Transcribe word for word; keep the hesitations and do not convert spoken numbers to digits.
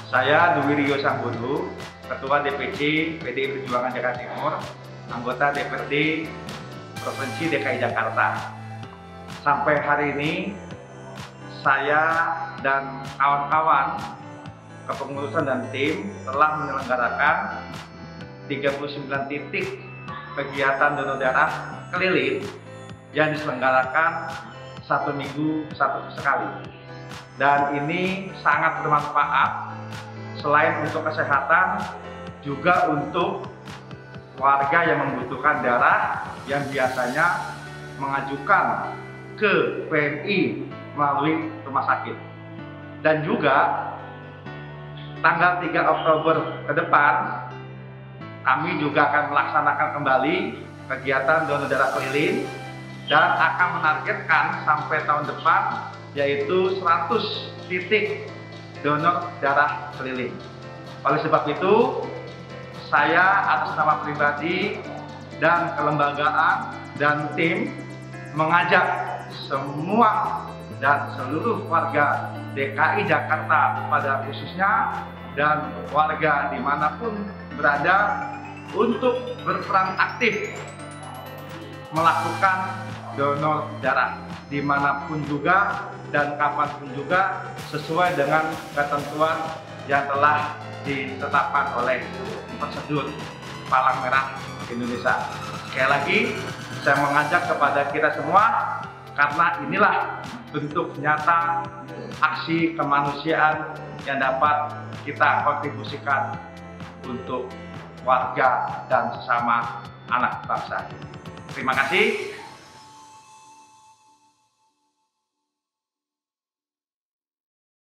Saya Dwi Rio Sambodo, Ketua D P C P D I Perjuangan Jakarta Timur, anggota D P R D Provinsi D K I Jakarta. Sampai hari ini, saya dan kawan-kawan kepengurusan dan tim telah menyelenggarakan tiga puluh sembilan titik kegiatan donor darah keliling yang diselenggarakan satu minggu satu sekali. Dan ini sangat bermanfaat selain untuk kesehatan, juga untuk warga yang membutuhkan darah yang biasanya mengajukan ke P M I melalui rumah sakit. Dan juga tanggal tiga Oktober ke depan kami juga akan melaksanakan kembali kegiatan donor darah keliling dan akan menargetkan sampai tahun depan yaitu seratus titik donor darah keliling. Oleh sebab itu, saya atas nama pribadi dan kelembagaan dan tim mengajak semua dan seluruh warga D K I Jakarta pada khususnya dan warga dimanapun berada untuk berperan aktif melakukan donor darah dimanapun juga dan kapanpun juga sesuai dengan ketentuan yang telah ditetapkan oleh prosedur Palang Merah Indonesia. Sekali lagi saya mengajak kepada kita semua, karena inilah bentuk nyata aksi kemanusiaan yang dapat kita kontribusikan untuk warga dan sesama anak bangsa. Terima kasih.